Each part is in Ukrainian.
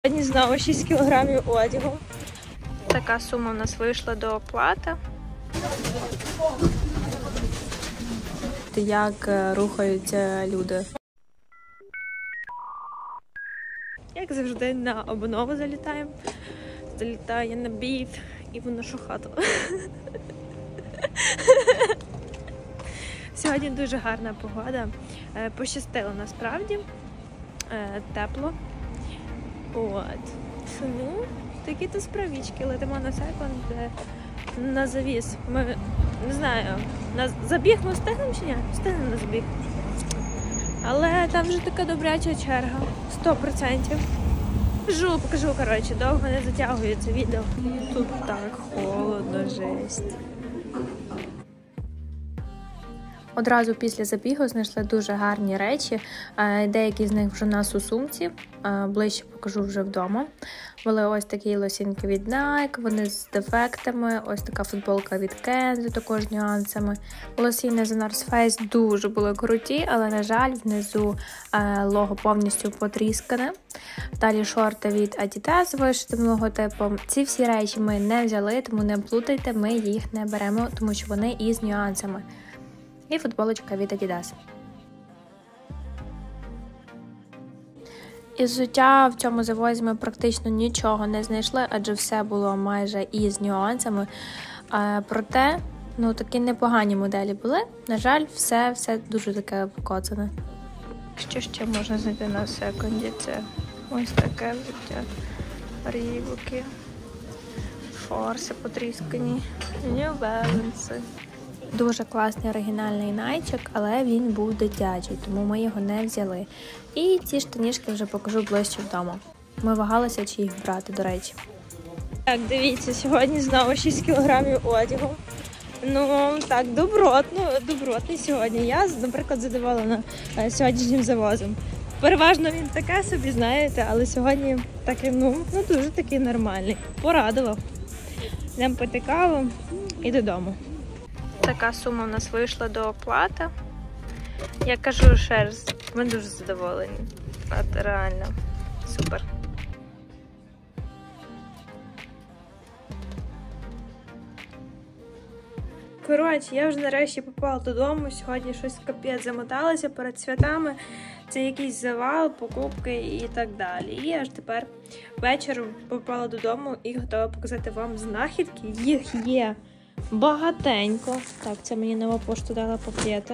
Сьогодні знову 6 кілограмів одягу. Така сума в нас вийшла до оплати. Як рухаються люди. Як завжди на обнову залітаємо. Залітає на біт і в нашу хату. Сьогодні дуже гарна погода. Пощастило насправді. Тепло. От. Тому такі-то справічки. Летимо на секунд, на завіс. Ми, не знаю, на забіг ми встигнемо чи ні? Встигнемо на забіг. Але там вже така добряча черга. 100%. Покажу, коротше, довго не затягую це відео. Тут так холодно, жесть. Одразу після забігу знайшли дуже гарні речі. Деякі з них вже у нас у сумці. Ближче покажу вже вдома. Були ось такі лосінки від Nike, вони з дефектами. Ось така футболка від Kenzo, також з нюансами. Лосіни з North Face дуже були круті, але, на жаль, внизу лого повністю потріскане. Далі шорти від Adidas з вишитим логотипом. Ці всі речі ми не взяли, тому не плутайте, ми їх не беремо, тому що вони із нюансами. І футболочка від Adidas. Із взуття в цьому завозі ми практично нічого не знайшли, адже все було майже із нюансами. Проте, такі непогані моделі були. На жаль, все дуже таке покоцане. Що ще можна знайти на секунді? Це ось таке взуття. Рібуки, форси потріскані, New Balance. Дуже класний оригінальний найчик, але він був дитячий, тому ми його не взяли. І ці штанішки вже покажу ближче вдома. Ми вагалися, чи їх брати, до речі. Так, дивіться, сьогодні знову 6 кілограмів одягу. Так, добротний сьогодні. Я, наприклад, задоволена сьогоднішнім завозом. Переважно він таке собі, знаєте, але сьогодні такий, дуже такий нормальний. Порадував. Йдемо пити каву і додому. Така сума в нас вийшла до оплати. Я кажу ще раз, ми дуже задоволені. От реально, супер. Коротше, я вже нарешті попала додому. Сьогодні щось капець замоталася перед святами. Це якийсь завал, покупки і так далі. І аж тепер ввечері попала додому і готова показати вам знахідки. Їх є багатенько. Так, це мені нова пошта дала пакети.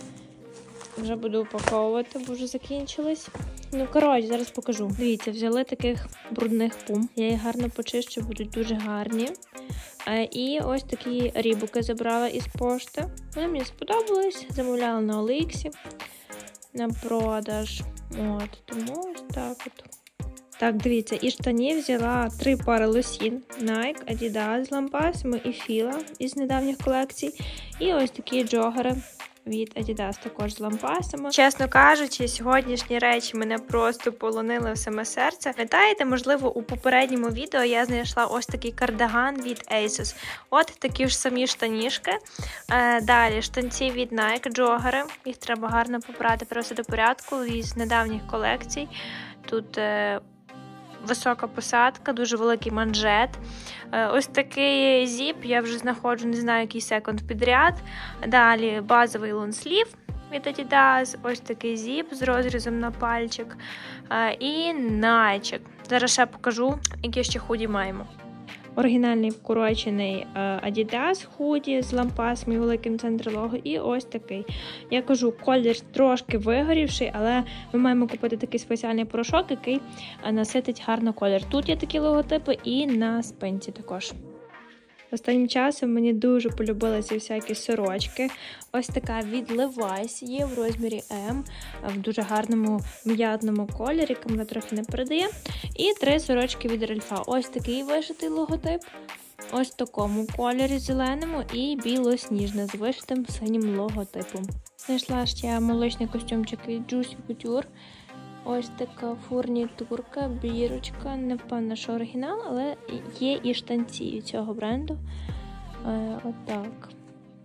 Вже буду упаковувати, бо вже закінчились. Коротше, зараз покажу. Дивіться, взяли таких брудних пум. Я їх гарно почищу, будуть дуже гарні. І ось такі рібуки забрала із пошти. Вони мені сподобались. Замовляла на OLX на продаж. Тому ось так от. Так, дивіться, і штанів взяла 3 пари лосін. Nike, Adidas з лампасами і Fila із недавніх колекцій. І ось такі джогери від Adidas також з лампасами. Чесно кажучи, сьогоднішні речі мене просто полонили в саме серце. Пам'ятаєте, можливо, у попередньому відео я знайшла ось такий кардиган від ASOS. От такі ж самі штанішки. Далі штанці від Nike, джогери. Їх треба гарно попрати, привести до порядку із недавніх колекцій. Тут висока посадка, дуже великий манжет. Ось такий зіп, я вже знаходжу, не знаю, який секунд підряд. Далі базовий лонслів від Adidas, ось такий зіп з розрізом на пальчик. І найчик. Зараз ще покажу, які ще худі маємо. Оригінальний вкорочений Adidas худі з лампасом і великим центр-лого. І ось такий. Я кажу, колір трошки вигорівший, але ми маємо купити такий спеціальний порошок, який наситить гарно колір. Тут є такі логотипи і на спинці також. Останнім часом мені дуже полюбилися всякі сорочки. Ось така від Levi's є в розмірі М, в дуже гарному м'ятному кольорі, камера трохи не передає. І 3 сорочки від Ральфа. Ось такий вишитий логотип, ось в такому кольорі зеленому і білосніжне з вишитим синім логотипом. Знайшла ще молочний костюмчик від Juicy Couture. Ось така фурнітурка, бірочка, не впевнена, що оригінал, але є і штанці від цього бренду. Отак.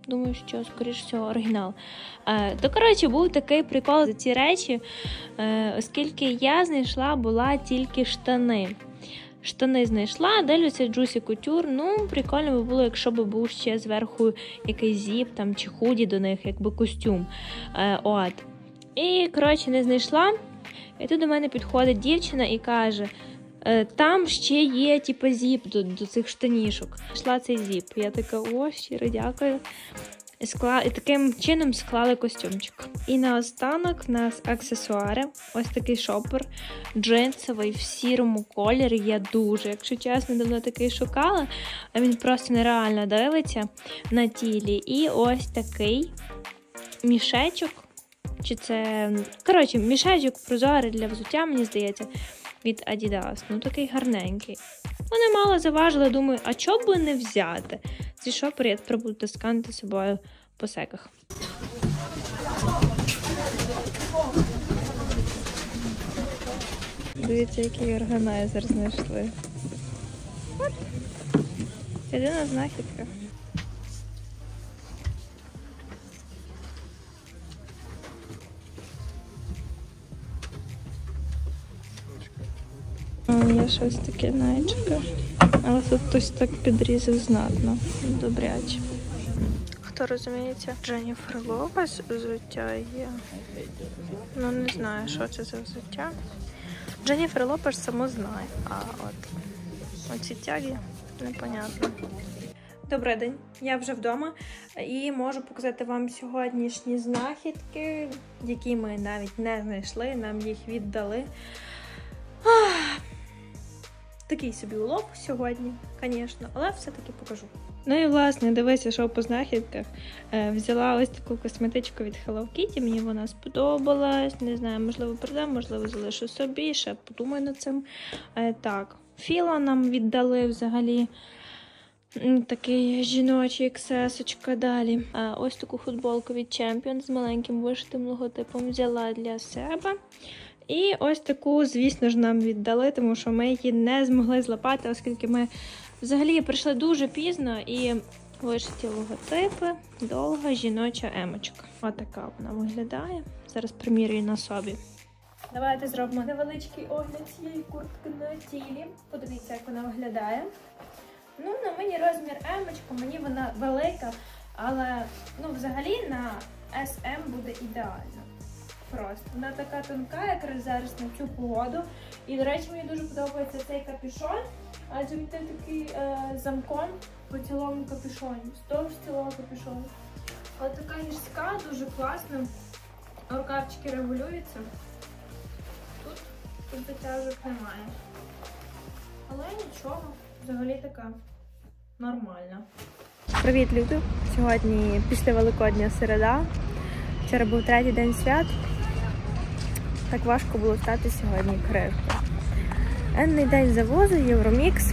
думаю, що, скоріш всього, оригінал. То, коротше, був такий прикол за ці речі, оскільки я знайшла була тільки штани. Штани знайшла, дивлюся Juicy Couture, ну, прикольно би було, якщо б був ще зверху якийсь зіп там, чи худі до них, якби костюм. От. І, коротше, не знайшла. І тут до мене підходить дівчина і каже, там ще є, типу, зіп до цих штанішок. Йшла цей зіп. Я така, о, щиро дякую. І таким чином склали костюмчик. І наостанок у нас аксесуари. Ось такий шопер джинсовий в сірому кольорі. Я дуже, якщо чесно, давно такий шукала. А він просто нереально дивиться на тілі. І ось такий мішечок. Чи це, коротше, мішечок прозорий для взуття, мені здається, від Adidas. Ну, такий гарненький. Вони мало заважили, думаю, а чого б не взяти? Ці шопери я тепер буду таскати з собою по секах. Дивіться, який органайзер знайшли. От. Єдина знахідка. Є щось таке найчика. Але тут хтось так підрізав знатно. Добряче. Хто розуміється, Дженніфер Лопес взуття є. Ну, не знаю, що це за взуття. Дженніфер Лопес само знає, а от оці тяги непонятно. Добрий день, я вже вдома і можу показати вам сьогоднішні знахідки, які ми навіть не знайшли, нам їх віддали. Такий собі улов сьогодні, звісно, але все-таки покажу. Ну і власне, дивися, що по знахідках. Взяла ось таку косметичку від Hello Kitty, мені вона сподобалась, не знаю, можливо продам, можливо залишу собі, ще подумаю над цим. Так, Філа нам віддали взагалі. Такий жіночий XS-очка далі. Ось таку футболку від Champion з маленьким вишитим логотипом взяла для себе. І ось таку, звісно ж, нам віддали, тому що ми її не змогли злапати, оскільки ми взагалі прийшли дуже пізно і вишиті логотипи, довга жіноча емочка. Отака вона виглядає. Зараз примірюю на собі. Давайте зробимо невеличкий огляд цієї куртки на тілі. Подивіться, як вона виглядає. Ну, на мені розмір емочка, мені вона велика, але, ну, взагалі на SM буде ідеально. Просто. Вона така тонка, якраз зараз на цю погоду. І, до речі, мені дуже подобається цей капюшон, адже він такий замком по цілому капюшоні, вздовж цілого капюшону. Ось така гірська, дуже класна. Рукавчики регулюються. Тут затяжок немає. Але нічого, взагалі така нормальна. Привіт, люди! Сьогодні після Великодня середа. Вчора був третій день свят. Так важко було стати сьогодні крихтою. Енний день завозу, Євромікс.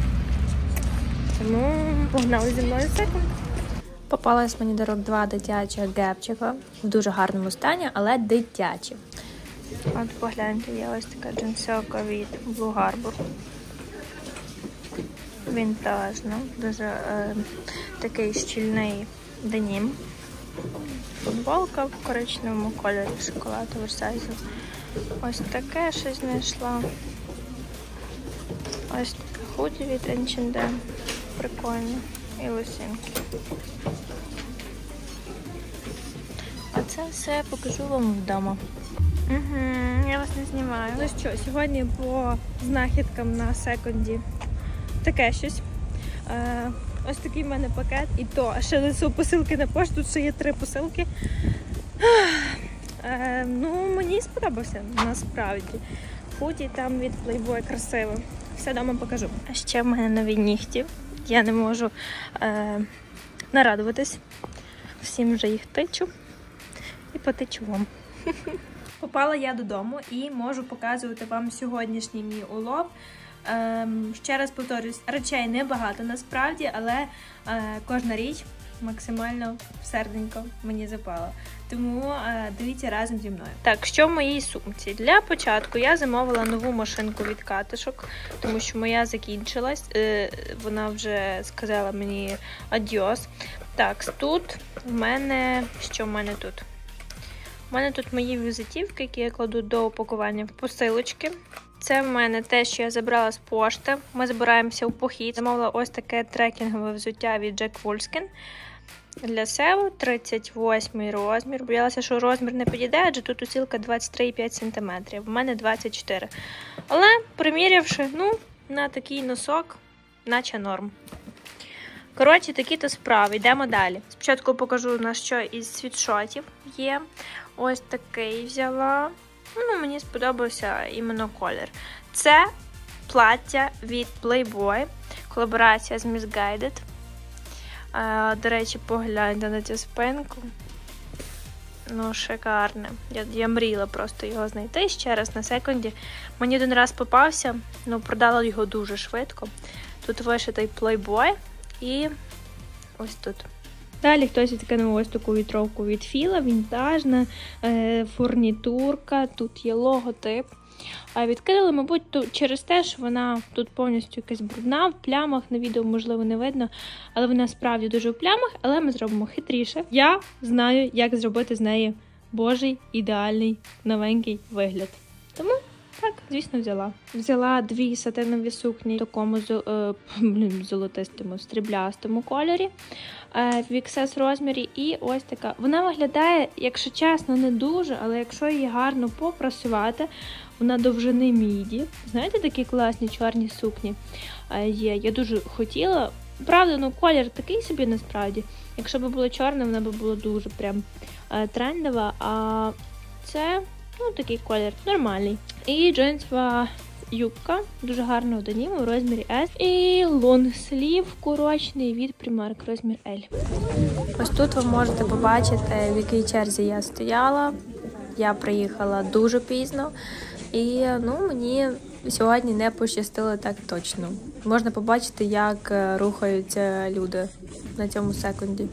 Тому погнали зі мною секунд. Попалась мені до рук два дитячих гепчика. В дуже гарному стані, але дитячі. От погляньте, є ось така джинсовка від Blue Harbor. Вінтажна. Дуже такий щільний денім. Футболка в коричневому кольорі, шоколад оверсайзу. Ось таке щось знайшла. Ось таке худі від H&M. Прикольно. І лосинки. А це все я покажу вам вдома. Я вас не знімаю. Ну що, сьогодні по знахідкам на секунді таке щось. Ось такий в мене пакет, і то ще несу посилки на пошту, тут ще є 3 посилки. Ну, мені сподобався, насправді. Худі там від Playboy красиво. Все вдома покажу. А ще в мене нові нігті. Я не можу нарадуватись. Всім вже їх тичу. І потичу вам. Попала я додому і можу показувати вам сьогоднішній мій улов. Ще раз повторюсь, речей небагато насправді, але кожна річ максимально в серденько мені запало. Тому дивіться разом зі мною. Так, що в моїй сумці? Для початку я замовила нову машинку від катишок, тому що моя закінчилась. Вона вже сказала мені адьос. Так, тут в мене... Що в мене тут? У мене тут мої візитівки, які я кладу до упакування в посилочки. Це в мене те, що я забрала з пошти. Ми збираємося в похід. Замовила ось таке трекінгове взуття від Jack Wolfskin. Для Севу 38 розмір. Боялася, що розмір не підійде, адже тут усілка 23,5 см. В мене 24. Але, примірявши, на такий носок, наче норм. Коротше, такі-то справи. Йдемо далі. Спочатку покажу, на що із світшотів є. Ось такий взяла. Мені сподобався іменно колір. Це плаття від Playboy. Колаборація з Missguided. До речі, погляньте на цю спинку. Шикарне. Я мріяла просто його знайти ще раз на секунді. Мені один раз попався, продала його дуже швидко. Тут вишитий Playboy і ось тут. Далі хтось відкинув ось таку вітровку від Філа, вінтажна, фурнітурка, тут є логотип. Відкинули, мабуть, через те, що вона тут повністю якась брудна, в плямах, на відео, можливо, не видно, але вона справді дуже в плямах, але ми зробимо хитріше. Я знаю, як зробити з неї божий, ідеальний, новенький вигляд. Тому, так, звісно, взяла. Взяла дві сатинові сукні в такому золотистому, стріблястому кольорі, в XS розмірі, і ось така. Вона виглядає, якщо чесно, не дуже, але якщо її гарно попрасувати, вона довжини міді. Знаєте, такі класні чорні сукні є. Я дуже хотіла. Правда, колір такий собі насправді. Якщо б було чорне, вона б була дуже прям трендова, а це такий колір нормальний. І джинсова юбка, дуже гарного деніму в розмірі S. І лонгслів коротший від Primark, розмір L. Ось тут ви можете побачити, в якій черзі я стояла. Я приїхала дуже пізно. І мені сьогодні не пощастило так точно. Можна побачити, як рухаються люди на цьому секунді.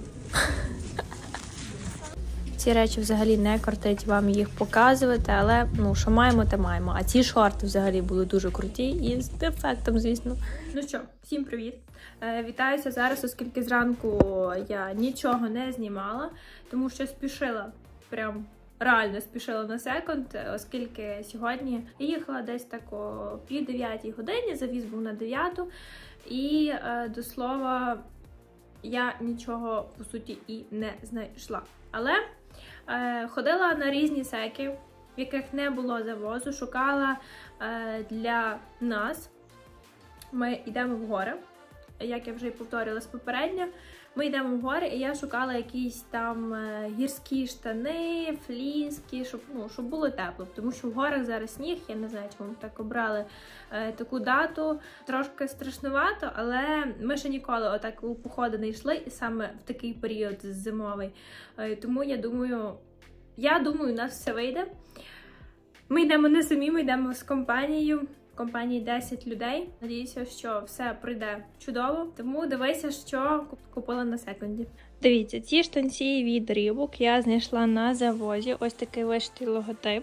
Ці речі взагалі не кортить вам їх показувати, але що маємо, те маємо. А ці шорти взагалі були дуже круті і з ефектом, звісно. Ну що, всім привіт! Вітаюся зараз, оскільки зранку я нічого не знімала, тому що спішила, прям реально спішила на секунд, оскільки сьогодні я їхала десь так о 8:30 годині, завіз був на 9, і, до слова, я нічого, по суті, і не знайшла. Але ходила на різні секи, в яких не було завозу, шукала для нас. Ми йдемо в гори, як я вже і повторювалась попередньо. Ми йдемо в гори, і я шукала якісь там гірські штани, фліски, щоб було тепло. Тому що в горах зараз сніг, я не знаю, чому так обрали таку дату. Трошки страшнувато, але ми ще ніколи отак у походи не йшли, і саме в такий період зимовий. Тому я думаю, у нас все вийде. Ми йдемо не самі, ми йдемо з компанією. В компанії 10 людей. Надіюся, що все пройде чудово. Тому дивися, що купила на секунді. Дивіться, ці штанці від Reebok я знайшла на завозі. Ось такий вишитий логотип.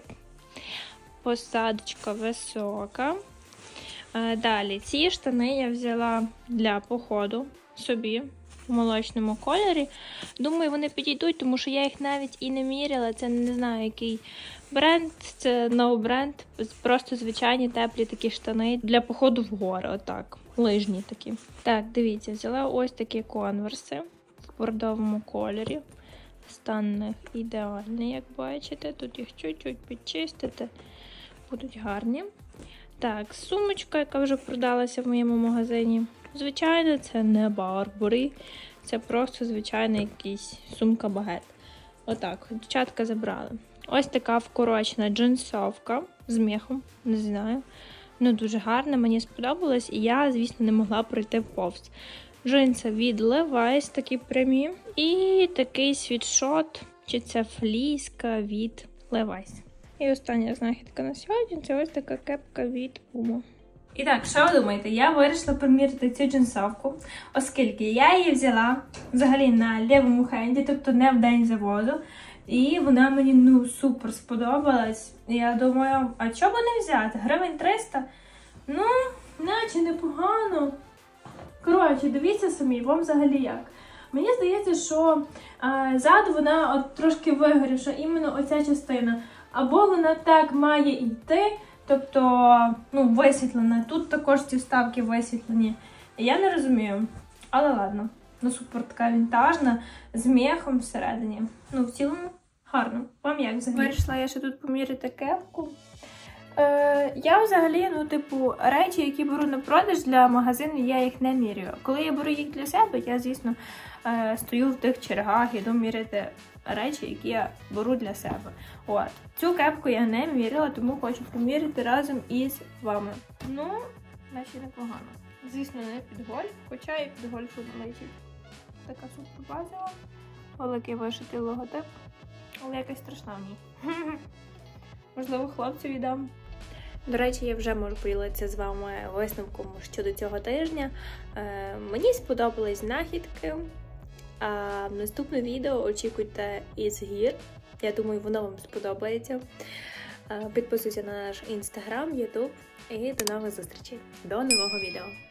Посадочка висока. Далі, ці штани я взяла для походу собі в молочному кольорі. Думаю, вони підійдуть, тому що я їх навіть і не міряла. Це не знаю, який бренд, це no-бренд. Просто звичайні теплі такі штани для походу в гори, отак. Лижні такі. Так, дивіться, взяла ось такі конверси в бордовому кольорі. Стан них ідеальний, як бачите. Тут їх чуть-чуть підчистити. Будуть гарні. Так, сумочка, яка вже продалася в моєму магазині. Звичайно, це не Барбарі. Це просто звичайна якийсь сумка-багет. Отак, дівчатка забрали. Ось така вкорочена джинсовка з мехом, не знаю. Дуже гарна, мені сподобалось, і я, звісно, не могла пройти повз. Джинси від Levi's, такі прямі. І такий світшот, чи це фліска від Levi's. І остання знахідка на сьогодні – це ось така кепка від Puma. І так, що ви думаєте? Я вирішила приміряти цю джинсовку, оскільки я її взяла взагалі на лівому хенді, тобто не в день заводу. І вона мені, супер сподобалась. І я думаю, а чого б не взяти? Гривень 300? Наче непогано. Коротше, дивіться самі, вам взагалі як. Мені здається, що ззаду вона от трошки вигоріша, іменно оця частина. Або вона так має йти, тобто, висвітлена. Тут також ці вставки висвітлені. Я не розумію. Але ладно. Супер така вінтажна, з мехом всередині. В цілому гарно. Вам як взагалі? Вирішила я ще тут поміряти кепку. Я взагалі, речі, які беру на продаж для магазину, я їх не міряю. Коли я беру їх для себе, я, звісно, стою в тих чергах, іду міряти речі, які я беру для себе. Цю кепку я не міряла, тому хочу поміряти разом із вами. Наче непогано. Звісно, не під гольф, хоча і під гольфу летить. Така супер базова, великий вишитий логотип, але якась страшна в ній. Можливо, хлопцю віддам. До речі, я вже можу поділитися з вами висновком щодо цього тижня. Мені сподобались знахідки. В наступне відео очікуйте із гір. Я думаю, воно вам сподобається. Підписуйся на наш інстаграм, ютуб і до нових зустрічей. До нового відео.